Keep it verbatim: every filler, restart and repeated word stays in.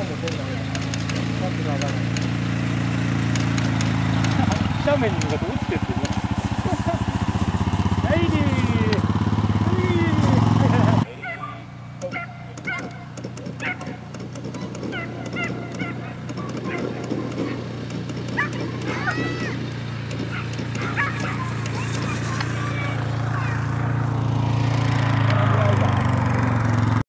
斜面に向かって落ちてってるね。はいりー。